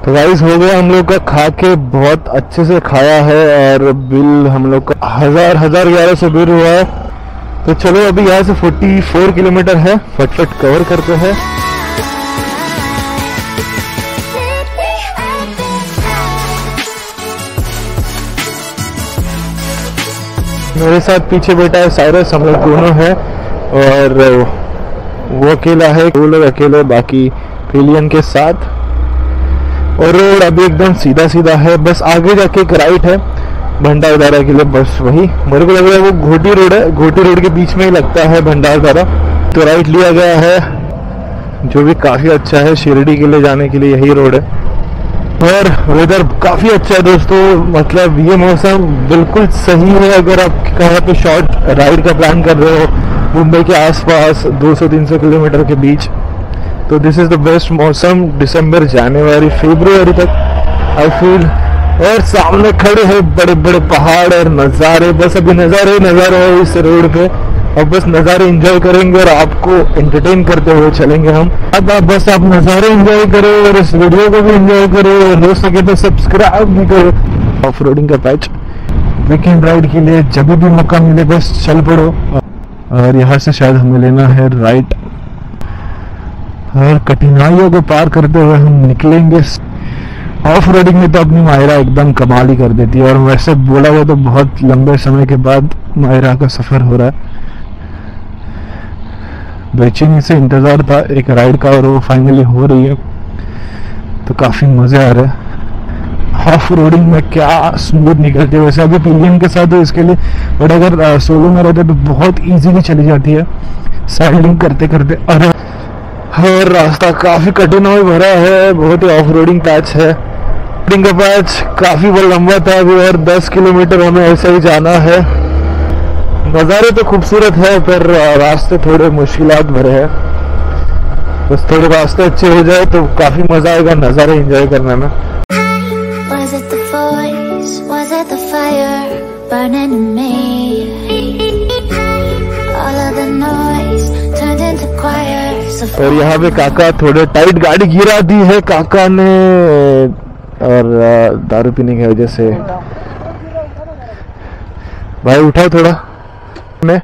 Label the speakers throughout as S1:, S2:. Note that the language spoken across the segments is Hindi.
S1: तो गाइस हो गया हम लोग का खा के, बहुत अच्छे से खाया है और बिल हम लोग का 1100 बिल हुआ है। तो चलो अभी यहाँ से 44 किलोमीटर है, फटफट कवर करते हैं। मेरे साथ पीछे बैठा है साइरस, हम लोग दोनों है और वो अकेला है, वो लोग अकेले बाकी फेलियन के साथ। और रोड अभी एकदम सीधा सीधा है, बस आगे जाके एक राइट है भंडारदरा के लिए, बस वही मेरे को लग रहा है वो घोटी रोड है, घोटी रोड के बीच में ही लगता है भंडारदरा। तो राइट लिया गया है जो भी काफ़ी अच्छा है, शिरडी के लिए जाने के लिए यही रोड है। और वेदर काफ़ी अच्छा है दोस्तों, मतलब ये मौसम बिल्कुल सही है अगर आप कहीं पे शॉर्ट राइड का प्लान कर रहे हो मुंबई के आसपास 200-300 किलोमीटर के बीच, तो दिस इज़ द बेस्ट मौसम दिसंबर, जनवरी, फरवरी तक आई फील। और सामने खड़े हैं बड़े बड़े पहाड़ और नज़ारे, बस अभी नज़ारे है इस रोड पे, और बस नज़ारे एंजॉय करेंगे और आपको एंटरटेन करते हुए चलेंगे हम। अब आप बस आप नज़ारे एंजॉय करो और इस वीडियो को भी एंजॉय करो और हो सके तो सब्सक्राइब भी करो। ऑफ रोडिंग का पैच वीकेंड राइड के लिए जब भी मौका मिले बस चल पड़ो। और यहाँ से शायद हमें लेना है राइट, और कठिनाइयों को पार करते हुए हम निकलेंगे। ऑफ रोडिंग में तो अपनी मायरा एकदम कमाल ही कर देती है, और वैसे बोला हुआ तो बहुत लंबे समय के बाद मायरा का सफ़र हो रहा है। बेचैनी से इंतज़ार था एक राइड का और वो फाइनली हो रही है, तो काफ़ी मज़े आ रहे हैं। ऑफ रोडिंग में क्या स्मूथ निकलती है, वैसे अभी पिलियन के साथ हो इसके लिए, बट अगर सोलो में रहते तो बहुत इजीली चली जाती है साइडिंग करते करते। और रास्ता काफ़ी कठिन और भरा है, बहुत ही ऑफ रोडिंग पैच है। रोडिंग का पैच काफ़ी लंबा था अभी, और 10 किलोमीटर हमें ऐसे ही जाना है। नज़ारे तो खूबसूरत है पर रास्ते थोड़े मुश्किलात भरे हैं, बस थोड़े रास्ते अच्छे हो जाए तो काफ़ी मज़ा आएगा नज़ारे एंजॉय करने में। और यहाँ पे काका थोड़े टाइट गाड़ी गिरा दी है काका ने, और दारू पीने की वजह से। भाई उठाओ थोड़ा में।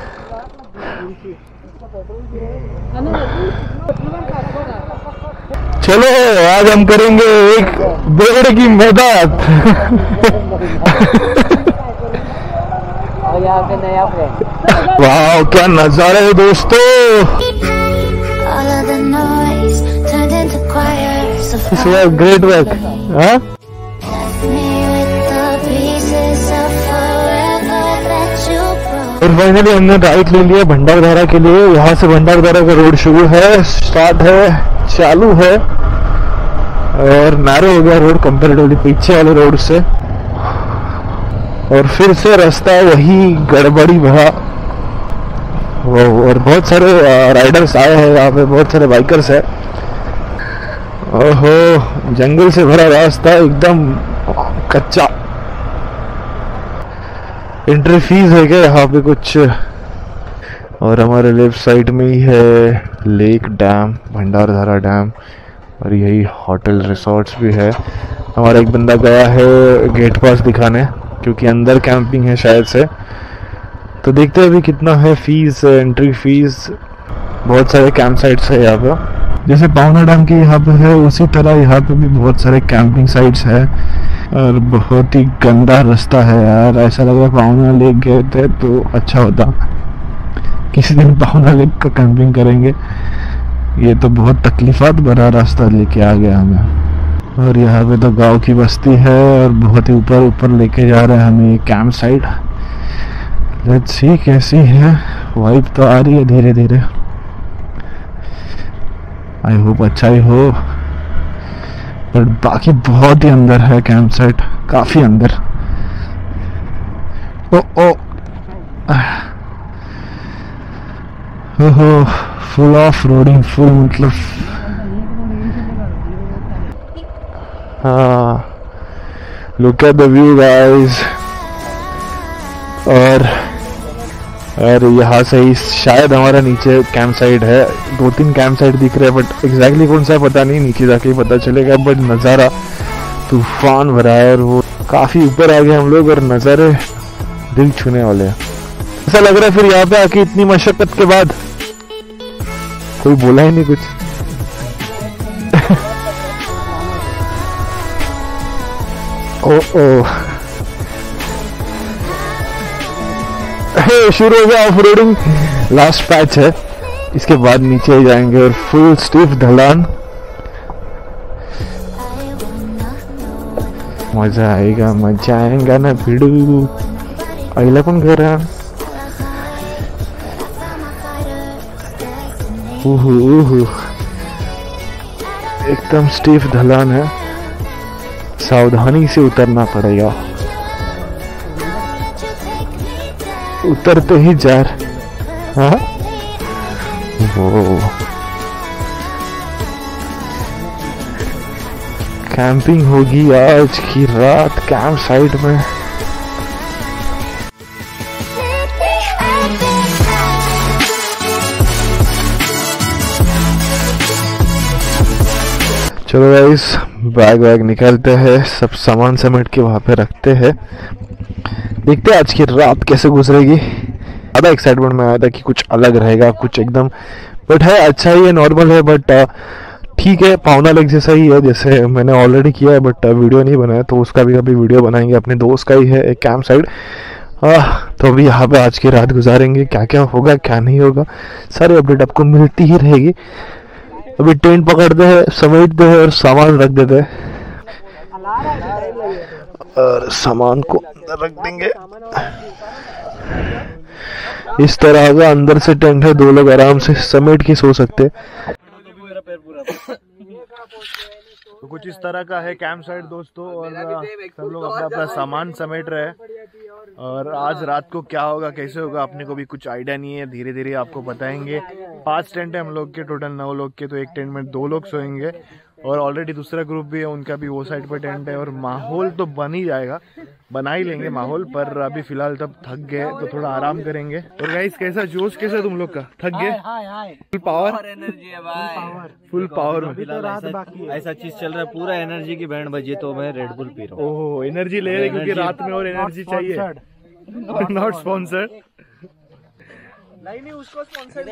S1: चलो आज हम करेंगे एक बेगड़े की मैदान। वाह क्या नजारा है दोस्तों, ग्रेट वर्क। हाँ और फाइनली हमने राइट ले लिया भंडारदरा के लिए। यहाँ से भंडारदरा का रोड शुरू है, स्टार्ट है, चालू है, और नैरो हो गया रोड कंपेरेटिवली पीछे वाले रोड से। और फिर से रास्ता वही गड़बड़ी भरा, और बहुत सारे राइडर्स आए हैं यहाँ पे, बहुत सारे बाइकर्स है। ओहो जंगल से भरा रास्ता एकदम कच्चा। एंट्री फीस है क्या यहाँ पे कुछ? और हमारे लेफ्ट साइड में ही है लेक डैम, भंडारदरा डैम, और यही होटल रिसोर्ट्स भी है। हमारा एक बंदा गया है गेट पास दिखाने, क्योंकि अंदर कैंपिंग है शायद से। तो देखते हैं अभी कितना है फीस, एंट्री फीस। बहुत सारे कैंप साइट्स है यहाँ पे, जैसे पावना डैम की यहाँ पे है उसी तरह यहाँ पे भी बहुत सारे कैंपिंग साइट्स है। और बहुत ही गंदा रास्ता है यार, ऐसा लग रहा है पावना लेक गए थे तो अच्छा होता, किसी दिन पावना लेक का कैंपिंग करेंगे। ये तो बहुत तकलीफात भरा रास्ता लेके आ गया हमें। और यहाँ पे तो गांव की बस्ती है और बहुत ही ऊपर ऊपर लेके जा रहे हैं हमें ये कैंप साइट। लेट्स सी कैसी है, वाइब तो आ रही है धीरे धीरे, आई होप अच्छा ही हो। पर बाकी बहुत ही अंदर है कैंप साइट, काफी अंदर। ओहो फुल ऑफ रोडिंग, फुल मतलब हाँ, look at the view guys. और और यहाँ से ही शायद हमारा नीचे कैंप साइट है, 2-3 कैंप साइट दिख रहे हैं बट एग्जैक्टली कौन सा है पता नहीं, नीचे जाके ही पता चलेगा। बट नज़ारा तूफान भरा है और वो काफ़ी ऊपर आ गए हम लोग और नज़ारे दिल छूने वाले हैं। ऐसा लग रहा है फिर यहाँ पे आके इतनी मशक्कत के बाद कोई बोला ही नहीं कुछ। ओ शुरू हो गया ऑफ रोडिंग, लास्ट पैच है, इसके बाद नीचे ही जाएंगे और फुल स्टीफ ढलान। मजा आएगा ना भिड़ू। अगला कौन कर रहा है? एकदम स्टीफ ढलान है, सावधानी से उतरना पड़ेगा। उतरते ही जार। हाँ वो कैंपिंग होगी आज की रात कैंप साइट में। चलो गाइस, बैग वैग निकालते हैं, सब सामान समेट के वहाँ पे रखते हैं, देखते हैं आज की रात कैसे गुजरेगी। ज़्यादा एक्साइटमेंट में आया था कि कुछ अलग रहेगा, कुछ एकदम, बट है अच्छा ही है, नॉर्मल है, बट ठीक है, पावना लेक जैसा ही है, जैसे मैंने ऑलरेडी किया है बट वीडियो नहीं बनाया, तो उसका भी कभी वीडियो बनाएंगे। अपने दोस्त का ही है एक कैंप साइड, तो अभी यहाँ पे आज की रात गुजारेंगे। क्या क्या होगा क्या नहीं होगा सारी अपडेट आपको मिलती ही रहेगी। अभी टेंट पकड़ते हैं, समेटते हैं और सामान रख देते हैं और सामान को अंदर रख देंगे। इस तरह का अंदर से टेंट है, 2 लोग आराम से समेट के सो सकते हैं। तो कुछ इस तरह का है कैंप साइट दोस्तों, और सब लोग अपना अपना सामान समेट रहे हैं। और आज रात को क्या होगा कैसे होगा अपने को भी कुछ आइडिया नहीं है, धीरे धीरे आपको बताएंगे। 5 टेंट है हम लोग के, टोटल 9 लोग के, तो एक टेंट में 2 लोग सोएंगे और ऑलरेडी दूसरा ग्रुप भी है, उनका भी वो साइड पर टेंट है। और माहौल तो बन ही जाएगा, बना ही लेंगे माहौल, पर अभी फिलहाल तब थक गए तो थोड़ा आराम करेंगे। और गाइस कैसा जोश कैसा तुम लोग का? थक गए? फुल पावर एनर्जी है भाई, फुल पावर में। तो रात बाकी है, ऐसा चीज चल रहा है, पूरा एनर्जी की बैंड बजी, तो मैं रेड बुल पी रहा हूँ। ओह एनर्जी ले रहे क्योंकि रात में और एनर्जी चाहिए। नॉट स्पॉन्सर्ड, नहीं उसको स्पॉन्सर्ड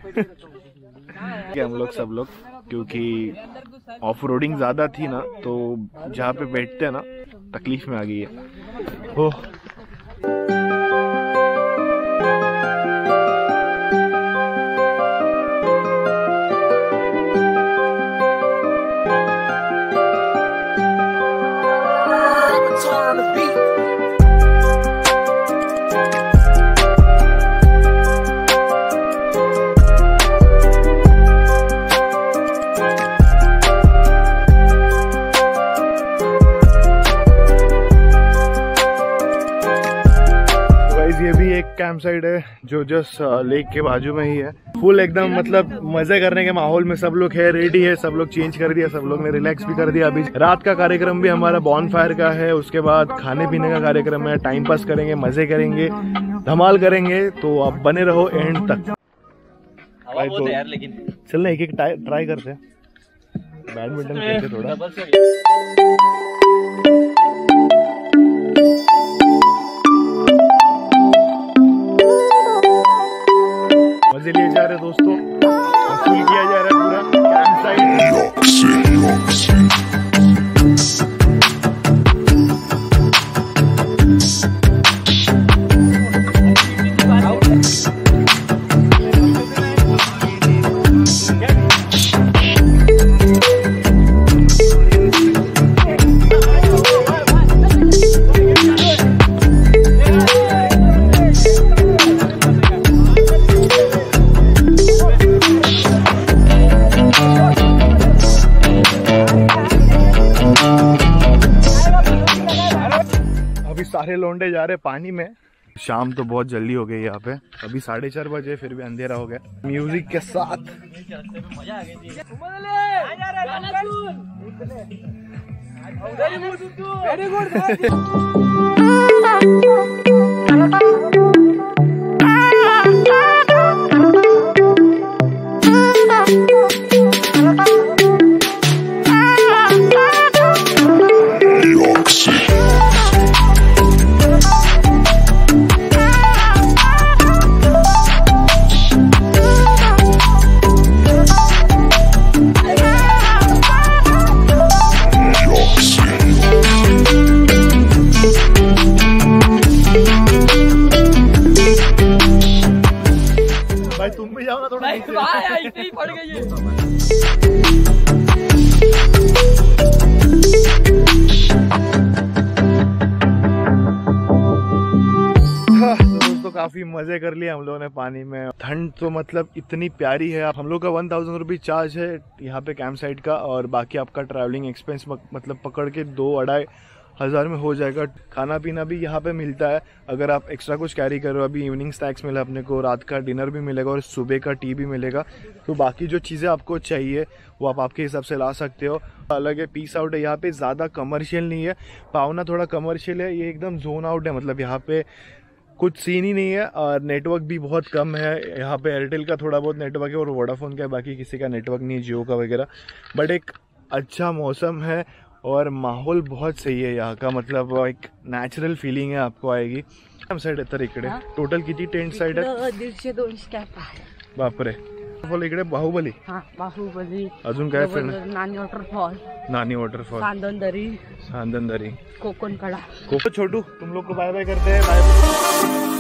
S1: हम लोग सब लोग, क्योंकि ऑफ रोडिंग ज्यादा थी ना, तो जहाँ पे बैठते हैं ना तकलीफ में आ गई है। ओह कैंप साइड है जो जस्ट लेक के बाजू में ही है। फुल एकदम मतलब मजे करने के माहौल में सब लोग है, रेडी है, सब लोग चेंज कर दिया, सब लोग ने रिलैक्स भी कर दिया। अभी रात का कार्यक्रम भी हमारा बॉन फायर का है, उसके बाद खाने पीने का कार्यक्रम है, टाइम पास करेंगे, मजे करेंगे, धमाल करेंगे, तो आप बने रहो एंड तक। तो यार लेकिन चलना एक ट्राई करते हैं, बैडमिंटन खेलते थोड़ा। मजे लिए जा रहे दोस्तों, वसूल किया जा रहा है पूरा कैंप साइड। सारे लोंडे जा रहे पानी में। शाम तो बहुत जल्दी हो गई यहाँ पे, अभी 4:30 बजे, फिर भी अंधेरा हो गया। म्यूजिक के साथ वेरी गुड काफी मजे कर लिए हम लोगों ने पानी में। ठंड तो मतलब इतनी प्यारी है। हम लोग का 1000 रुपीज चार्ज है यहाँ पे कैंप साइट का, और बाकी आपका ट्रैवलिंग एक्सपेंस मतलब पकड़ के 2-2.5 हज़ार में हो जाएगा। खाना पीना भी यहाँ पे मिलता है, अगर आप एक्स्ट्रा कुछ कैरी करो। अभी इवनिंग स्नैक्स मिला अपने को, रात का डिनर भी मिलेगा और सुबह का टी भी मिलेगा। तो बाकी जो चीज़ें आपको चाहिए वो आप आपके हिसाब से ला सकते हो। अलग है, पीस आउट है यहाँ पे, ज़्यादा कमर्शियल नहीं है। पावना थोड़ा कमर्शियल है, ये एकदम जोन आउट है, मतलब यहाँ पे कुछ सीन ही नहीं है। और नेटवर्क भी बहुत कम है यहाँ पे। एयरटेल का थोड़ा बहुत नेटवर्क है और वोडाफोन का, बाकी किसी का नेटवर्क नहीं है, जियो का वगैरह। बट एक अच्छा मौसम है और माहौल बहुत सही है यहाँ का, मतलब एक नॅचरल फीलिंग आहे आपको आएगी। साइड आहे तर इकडे टोटल किती टेंट साइड आहे?
S2: 150-200 कॅम्प आहे।
S1: बापरे। इकडे बाहुबली,
S2: बाहुबली,
S1: अजून काय
S2: नानी वॉटरफॉल,
S1: नानी वॉटरफॉल, सांदनदरी,
S2: कोकण कडा।
S1: छोटू तुम लोग को बाय बाय करते हैं। बाय।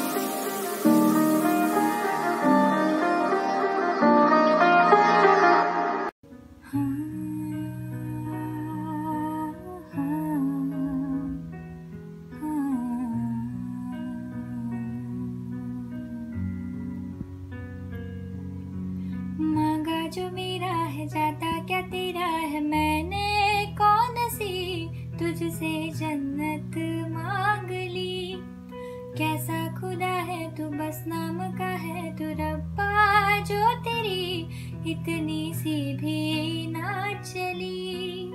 S3: जो मेरा है जाता क्या तेरा है, मैंने कौन सी तुझसे जन्नत मांग ली। कैसा खुदा है तू, बस नाम का है तू रब्बा, जो तेरी इतनी सी भी ना चली।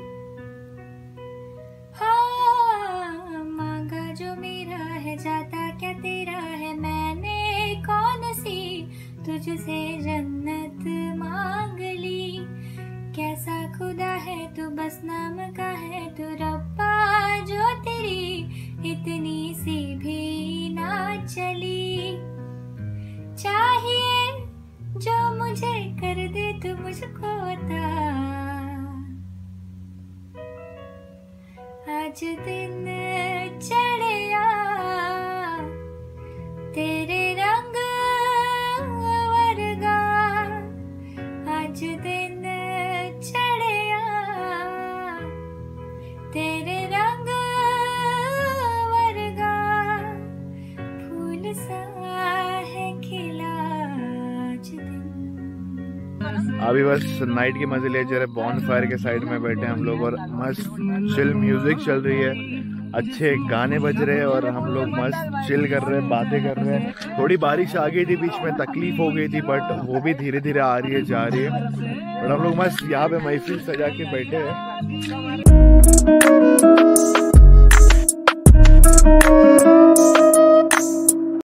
S3: हाँ, मांगा जो मेरा है जाता क्या तेरा है, मैंने कौन सी तुझसे जन्नत मांग ली। कैसा खुदा है तू, बस नाम का है तू रब्बा, जो तेरी इतनी सी भी ना चली। चाहिए जो मुझे कर दे तू मुझको अता, आज दिन चढ़िया तेरे रंग वर्गा, आज दिन चढ़िया तेरे रंग वर्गा, फूल सा है खिला आज दिन।
S1: अभी बस नाइट के मजे ले जा रहे, बॉन फायर के साइड में बैठे हम लोग और मस्त चिल म्यूजिक चल रही है, अच्छे गाने बज रहे हैं और हम लोग मस्त चिल कर रहे हैं, बातें कर रहे हैं। थोड़ी बारिश आ गई थी बीच में, तकलीफ हो गई थी, बट वो भी धीरे धीरे आ रही है, जा रही है। और हम लोग मस्त यहाँ पे महफिल सजा के बैठे हैं।